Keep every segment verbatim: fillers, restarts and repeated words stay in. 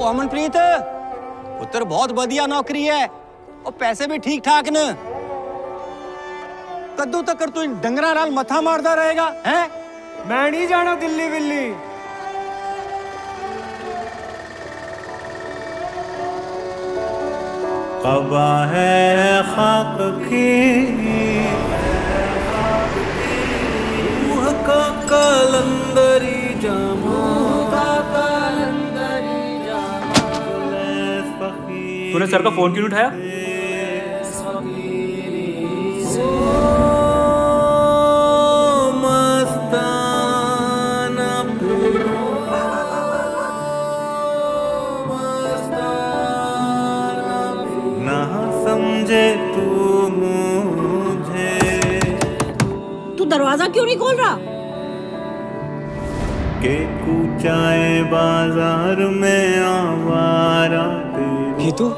अमनप्रीत, पुत्र बहुत बढ़िया नौकरी है और पैसे भी ठीक ठाक न। कद्दू तक तू इन डंगरा नाल मथा मारदा रहेगा हैं? मैं नहीं जाना दिल्ली विल्ली। कबा है खाक की रूह का कलंदरी जामा। तूने सर का फोन क्यों उठाया? समझे तू मुझे। तू दरवाजा क्यों नहीं खोल रहा? के कूचाए बाजार में आवारा ये तू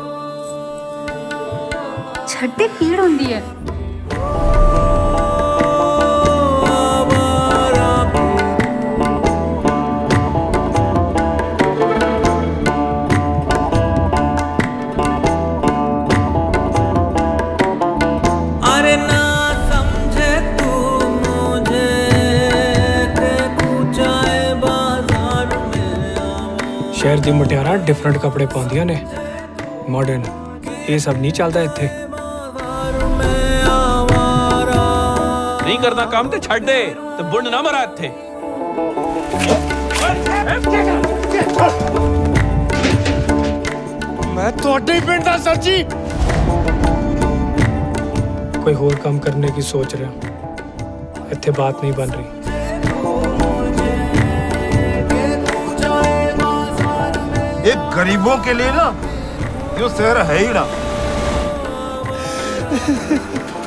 छड्डे पीड़ होंदी है। शहर दी मुटियारा डिफरेंट कपड़े पाउंदियां ने, मॉडर्न। ये सब नहीं चलता इत्थे। नहीं करना काम ते छड़ दे ते बुंड ना मरा इत्थे। मैं तोड़े ही पिंड दा सर जी। कोई होर काम करने की सोच रहा, इत्थे बात नहीं बन रही। एक गरीबों के लिए ना यो शहर है ही ना।